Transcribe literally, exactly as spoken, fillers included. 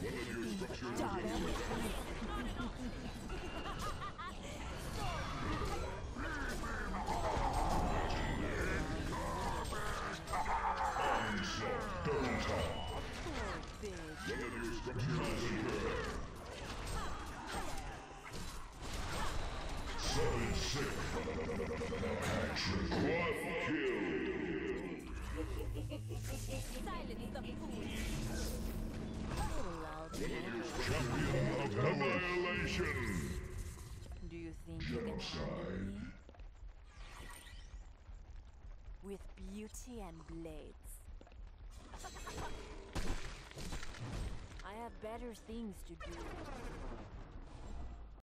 Champion of Annihilation! Do you think you can handle me? With beauty and blades. I have better things to do.